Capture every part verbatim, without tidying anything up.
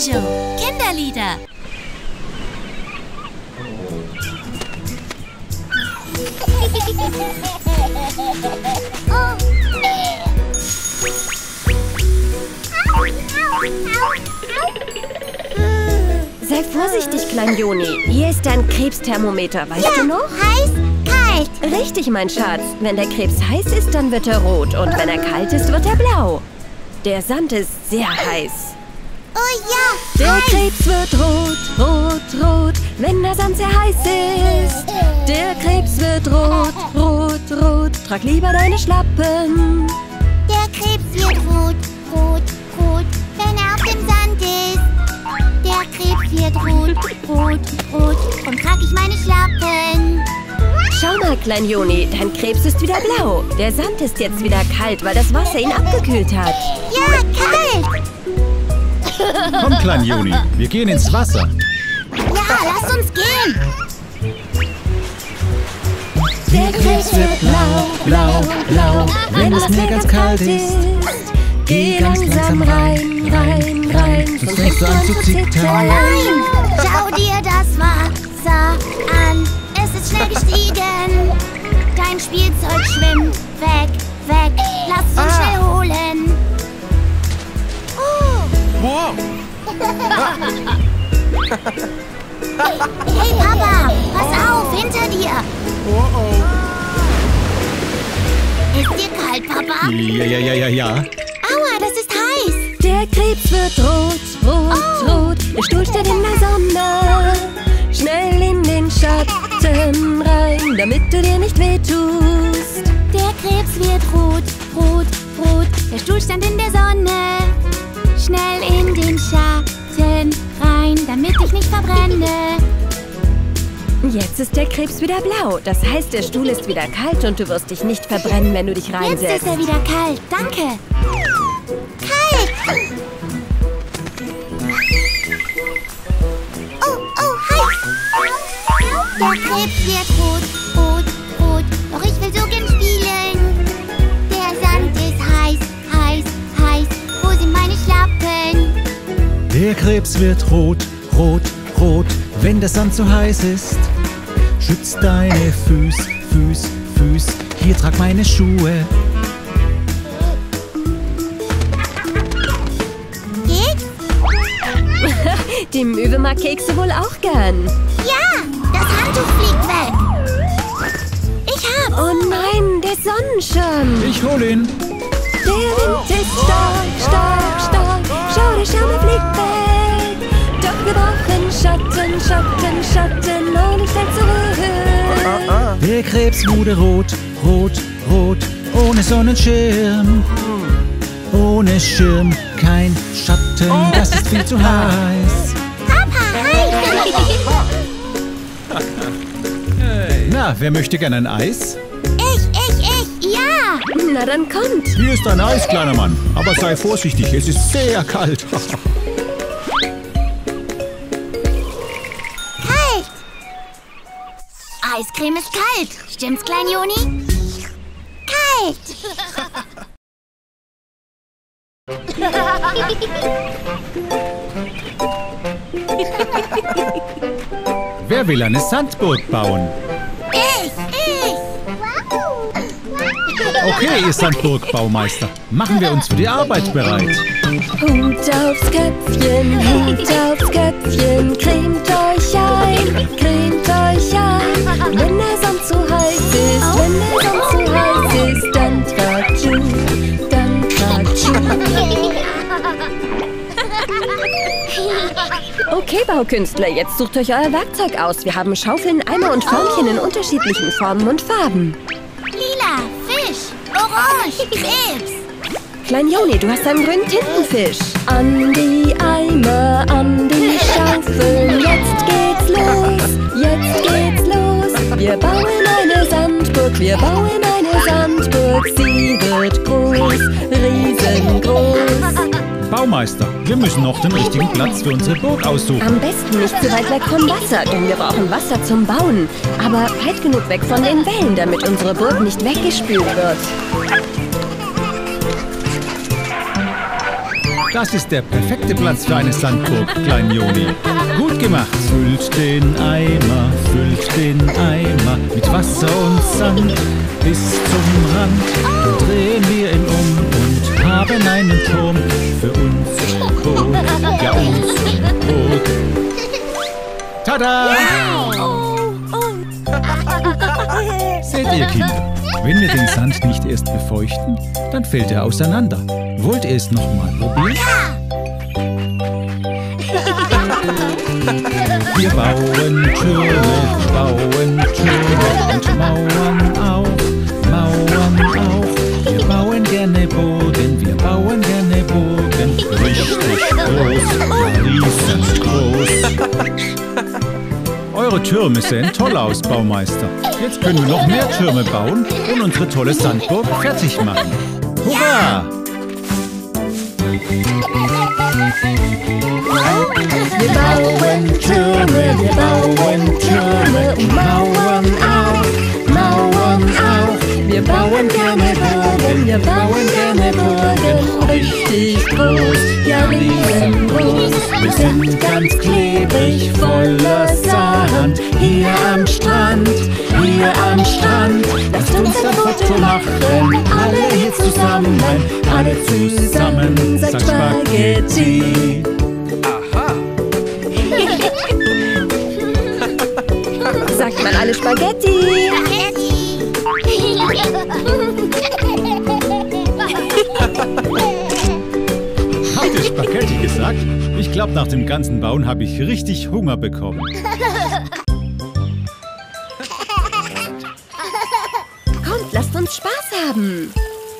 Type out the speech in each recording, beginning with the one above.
Jojo, Kinderlieder. Sei vorsichtig, Klein Joni. Hier ist dein Krebsthermometer, weißt ja, du noch? Heiß, kalt. Richtig, mein Schatz. Wenn der Krebs heiß ist, dann wird er rot. Und wenn er kalt ist, wird er blau. Der Sand ist sehr heiß. Oh ja, Der heiß. Krebs wird rot, rot, rot, wenn der Sand sehr heiß ist. Der Krebs wird rot, rot, rot. Trag lieber deine Schlappen. Der Krebs wird rot, rot, rot, wenn er auf dem Sand ist. Der Krebs wird rot, rot, rot, und trag ich meine Schlappen. Schau mal, Klein Joni, dein Krebs ist wieder blau. Der Sand ist jetzt wieder kalt, weil das Wasser ihn abgekühlt hat. Ja, kalt. Komm, Klein Joni, wir gehen ins Wasser. Ja, lass uns gehen. Der Krebs wird blau, blau, blau, wenn es mir ganz kalt ist. Geh langsam rein, rein, rein, sonst fängst du an zu zittern. Nein, schau dir das Wasser an. Es ist schnell gestiegen. Dein Spielzeug schwimmt weg, weg. Lass es uns schnell holen. Oh. Wow. Hey Papa, pass auf, hinter dir. Oh oh. Ist dir kalt, Papa? Ja, ja, ja, ja, ja. Aua, das ist heiß. Der Krebs wird rot, rot, Oh. rot. Der Stuhl steht in der Sonne. Schnell in den Schatten rein, damit du dir nicht wehtust. Der Krebs wird rot, rot, rot. Der Stuhl stand in der Sonne. Schnell in den Schatten rein, damit ich nicht verbrenne. Jetzt ist der Krebs wieder blau. Das heißt, der Stuhl ist wieder kalt und du wirst dich nicht verbrennen, wenn du dich Jetzt reinsetzt. ist er wieder kalt. Danke. Kalt. Oh, oh, heiß. Der Krebs wird rot, rot, rot. Doch ich will so gern spielen. Der Sand ist heiß, heiß, heiß. Wo sind meine Schlappen? Der Krebs wird rot, rot, rot, wenn der Sand zu heiß ist. Schütz deine Füß, Füß, Füß. Hier trag meine Schuhe. Geht's? Die Möwe mag Kekse wohl auch gern. Ja, das Handtuch fliegt weg. Ich hab's. Oh nein, der Sonnenschirm. Ich hol ihn. Der Wind ist stark, stark, stark. Schau, der Schirm er fliegt weg. Doch wir brauchen Schatten, Schatten, Schatten. Und ich fällt zurück. Der Krebs wurde rot, rot, rot, ohne Sonnenschirm. Ohne Schirm kein Schatten, das ist viel zu heiß. Papa, heiß. Na, wer möchte gerne ein Eis? Ich, ich, ich, ja. Na dann kommt. Hier ist ein Eis, kleiner Mann. Aber sei vorsichtig, es ist sehr kalt. Kalt. Eiscreme ist kalt. Stimmt's, Klein Joni? Kalt. Wer will eine Sandburg bauen? Ich, ich. Okay, ihr Sandburgbaumeister, machen wir uns für die Arbeit bereit. Hut aufs Köpfchen, Hut aufs Köpfchen. Cremt euch ein, cremt euch ein. Wenn der Sand zu heiß ist, wenn der Sand zu heiß ist, dann Tratschu, dann Tratschu. Okay, Baukünstler, jetzt sucht euch euer Werkzeug aus. Wir haben Schaufeln, Eimer und Förmchen in unterschiedlichen Formen und Farben. Lila, Fisch, Orange, Krebs. Klein Joni, du hast einen grünen Tintenfisch. An die Eimer, an die Schaufeln. Jetzt geht's los, jetzt geht's los. Wir bauen eine Sandburg, wir bauen eine Sandburg. Sie wird groß, riesengroß. Baumeister, wir müssen noch den richtigen Platz für unsere Burg aussuchen. Am besten nicht zu weit weg vom Wasser, denn wir brauchen Wasser zum Bauen. Aber weit genug weg von den Wellen, damit unsere Burg nicht weggespült wird. Das ist der perfekte Platz für eine Sandburg, Klein Joni. Gut gemacht. Füllt den Eimer, füllt den Eimer mit Wasser und Sand bis zum Rand. Dann drehen wir ihn um und haben einen Turm für unsere Burg. Ja, unsere Burg. Tada! Seht ihr, Kinder, wenn wir den Sand nicht erst befeuchten, dann fällt er auseinander. Wollt ihr es nochmal probieren? Wir bauen Türme, bauen Türme und Mauern auch, Mauern auch. Wir bauen gerne Burgen, wir bauen gerne Burgen. Richtig groß, riesengroß. Eure Türme sehen toll aus, Baumeister. Jetzt können wir noch mehr Türme bauen und unsere tolle Sandburg fertig machen. Hurra! Wir bauen Türme, wir bauen Türme und Mauern auch, Mauern auch. Wir bauen gerne Burgen, wir bauen gerne Burgen. Richtig groß, ja riesengroß. Wir sind ganz klebrig, voller Sand. Hier am Strand, hier am Strand. Lasst uns ein Foto machen, alle hier zusammen, alle zusammen, sagt Spaghetti. Sagt man alle Spaghetti? Habt ihr Spaghetti gesagt? Ich glaube, nach dem ganzen Bauen habe ich richtig Hunger bekommen. Kommt, lasst uns Spaß haben.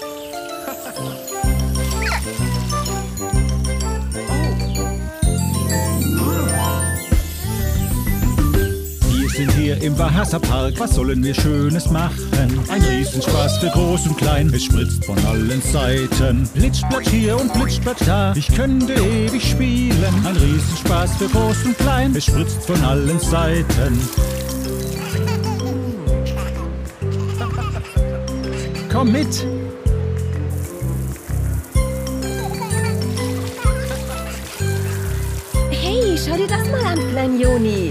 Wir sind hier im Wasserpark, was sollen wir Schönes machen? Ein Riesenspaß für Groß und Klein, es spritzt von allen Seiten. Plitschplatsch hier und Plitschplatsch da, ich könnte ewig spielen. Ein Riesenspaß für Groß und Klein, es spritzt von allen Seiten. Komm mit! Hey, schau dir das mal an, Klein Joni.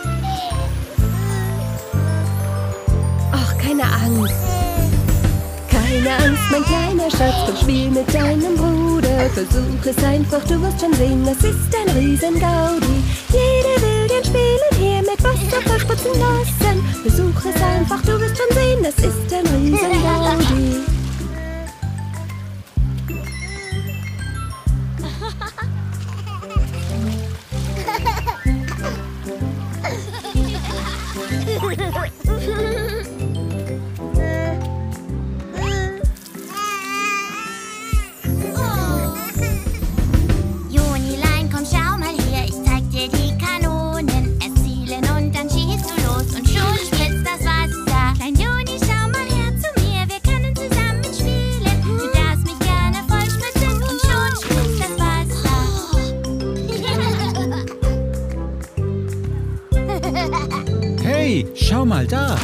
Ach, keine Angst. Keine Angst, mein kleiner Schatz, komm spiel mit deinem Bruder. Versuch es einfach, du wirst schon sehen, das ist ein Riesengaudi. Jeder will gern spielen, hier mit Wasser verspritzen lassen. Versuch es einfach, du wirst schon sehen, das ist ein Riesengaudi. Jonilein, komm, schau mal her, ich zeig dir die Kanonen. Erst zielen und dann schießt du los und schon spritzt das Wasser. Klein Joni, schau mal her zu mir, wir können zusammen spielen. Du darfst mich gerne voll spritzen und schon spritzt das Wasser. Hey, schau mal da!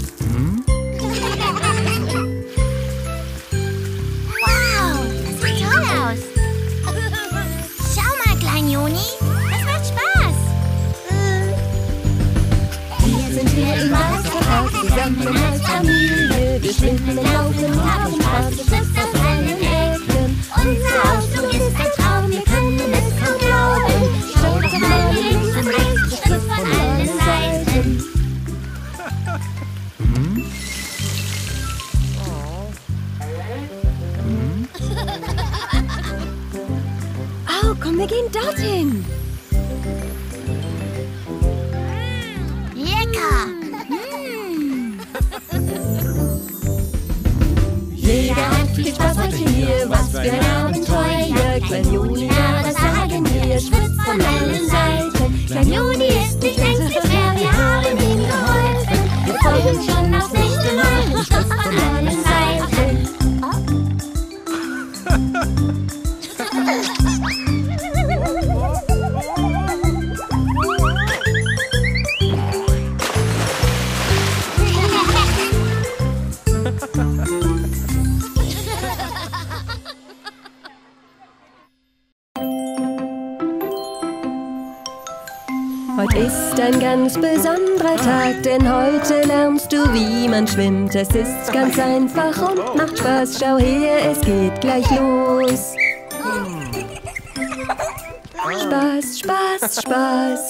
Wow, das sieht toll aus. Schau mal, Klein Joni, das macht Spaß. Wir sind hier im Wasserpark, zusammen als Familie. Wir schwimmen, laufen, haben Spaß, es ist aus allen Ecken. Unser Ausflug ist ein Traum, wir können es kaum glauben. Schaut doch mal links und rechts, es trifft von allen Seiten. Oh, komm, wir gehen dorthin. Lecker. Jeder hat viel Spaß heute hier, was für ein Abenteuer. Klein Joni, aber sagen wir, schwitzt von allen Seiten. Klein Joni ist nicht ängstlich mehr, wir haben ihm geholfen. Wir freuen uns schon aufs nächste Mal und schwitzt von allen Heute ist ein ganz besonderer Tag, denn heute lernst du, wie man schwimmt. Es ist ganz einfach und macht Spaß. Schau her, es geht gleich los. Spaß, Spaß, Spaß.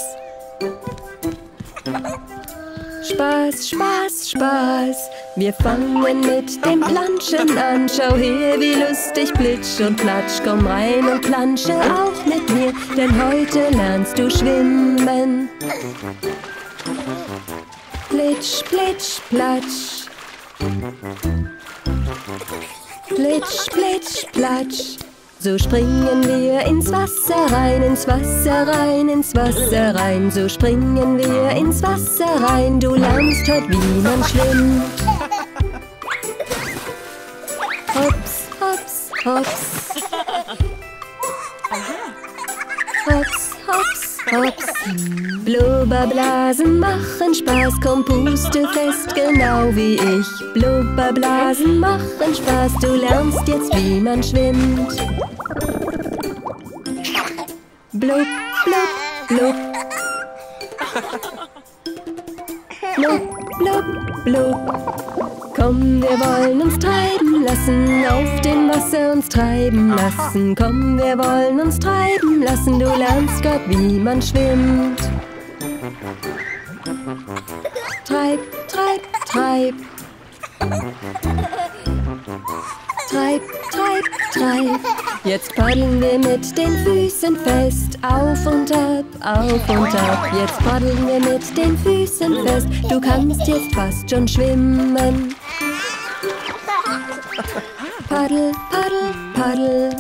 Spaß, Spaß, Spaß. Wir fangen mit dem Planschen an. Schau her, wie lustig, plitsch und platsch. Komm rein und plansche auch mit mir, denn heute lernst du schwimmen. Plitsch, plitsch, platsch. Plitsch, plitsch, platsch. So springen wir ins Wasser rein, ins Wasser rein, ins Wasser rein. So springen wir ins Wasser rein. Du lernst heute, wie man schwimmt. Hops, hops, hops. Hops, hops, hops. Blubberblasen machen Spaß, komm, puste fest, genau wie ich. Blubberblasen machen Spaß, du lernst jetzt, wie man schwimmt. Blub, blub, blub. Blub, blub, blub. Komm, wir wollen uns treiben lassen, auf dem Wasser uns treiben lassen. Komm, wir wollen uns treiben lassen, du lernst grad, wie man schwimmt. Treib, treib, treib. Treib, treib, treib. Jetzt paddeln wir mit den Füßen fest. Auf und ab, auf und ab. Jetzt paddeln wir mit den Füßen fest. Du kannst jetzt fast schon schwimmen. Paddel, paddel, paddel.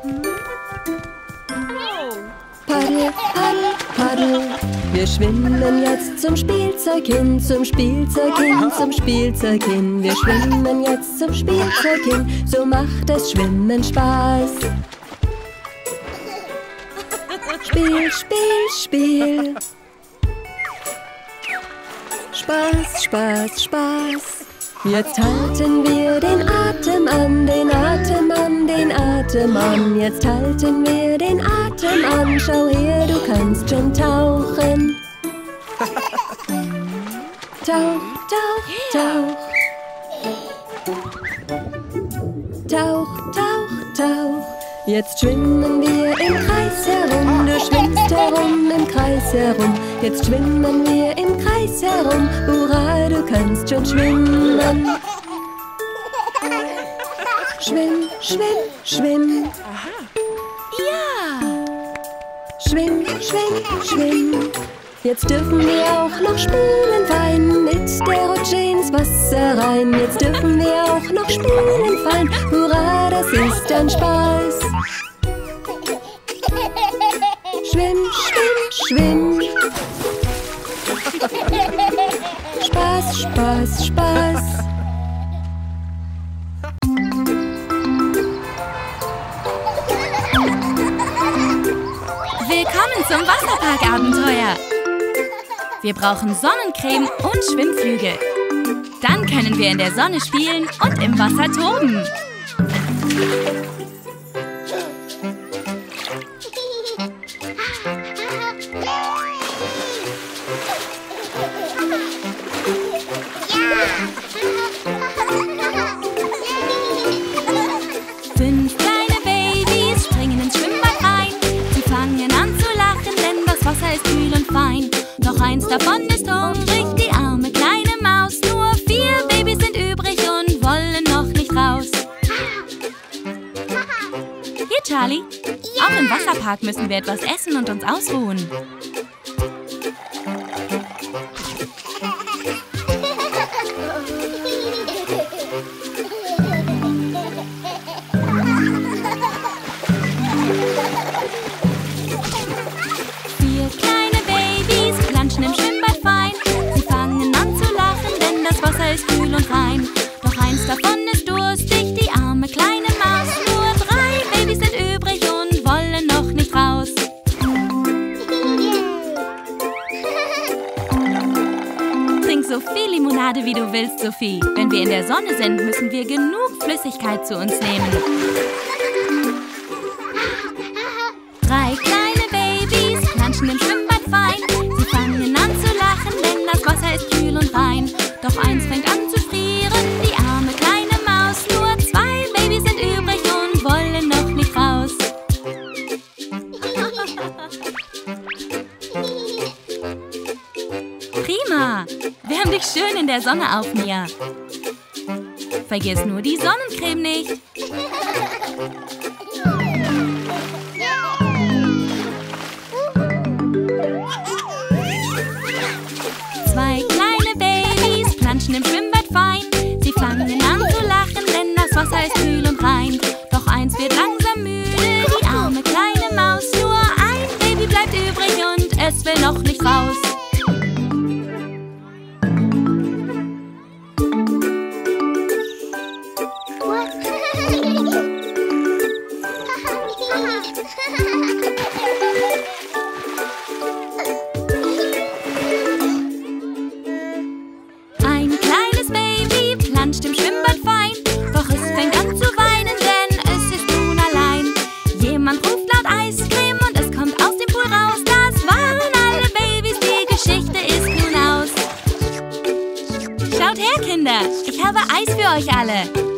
Paddel, paddel, paddel. Wir schwimmen jetzt zum Spielzeug hin, zum Spielzeug hin, zum Spielzeug hin. Wir schwimmen jetzt zum Spielzeug hin, so macht das Schwimmen Spaß. Spiel, Spiel, Spiel. Spaß, Spaß, Spaß. Jetzt halten wir den Atem an, den Atem an, den Atem an. Jetzt halten wir den Atem an. Schau her, du kannst schon tauchen. Tauch, tauch, tauch. Tauch, tauch, tauch. Jetzt schwimmen wir im Kreis herum. Du schwimmst herum im Kreis herum. Jetzt schwimmen wir im Kreis herum. Hurra, du kannst schon schwimmen. Schwimm, schwimm, schwimm. Ja. Schwimm, schwimm, schwimm. Jetzt dürfen wir auch noch spielen fein, mit der Rutsche ins Wasser rein. Jetzt dürfen wir auch noch spielen fein. Hurra, das ist ein Spaß. Schwimm, schwimm, schwimm. Spaß, Spaß, Spaß. Willkommen zum Wasserpark-Abenteuer. Wir brauchen Sonnencreme und Schwimmflügel. Dann können wir in der Sonne spielen und im Wasser toben. Fünf kleine Babys springen ins Schwimmbad rein. Sie fangen an zu lachen, denn das Wasser ist kühl und fein. Doch eins davon ist hungrig, die arme kleine Maus. Nur vier Babys sind übrig und wollen noch nicht raus. Hier, Charlie. Ja. Auch im Wasserpark müssen wir etwas essen und uns ausruhen. Vier kleine Babys planschen im Schwimmbad fein. Sie fangen an zu lachen, denn das Wasser ist kühl und rein. Doch eins davon ist durstig, die arme kleine Maus. Nur drei Babys sind übrig und wollen noch nicht raus. Trink so viel Limonade, wie du willst, Sophie. Wenn wir in der Sonne sind, müssen wir genug Flüssigkeit zu uns nehmen. Drei kleine Babys planschen im Schwimmbad fein. Sie fangen eins fängt an zu frieren, die arme kleine Maus. Nur zwei Babys sind übrig und wollen noch nicht raus. Prima! Wir haben dich schön in der Sonne auf mir. Vergiss nur die Sonnencreme nicht. Zwei kleine Babys planschen im Schwimmbad fein. Sie fangen an zu lachen, denn das Wasser ist kühl und rein. Doch eins wird langsam müde, die arme kleine Maus. Nur ein Baby bleibt übrig und es will noch nicht raus. Ein kleines Baby planscht im Schwimmbad fein, doch es fängt an zu weinen, denn es ist nun allein. Jemand ruft laut Eiscreme und es kommt aus dem Pool raus. Das waren alle Babys, die Geschichte ist nun aus. Schaut her, Kinder, ich habe Eis für euch alle.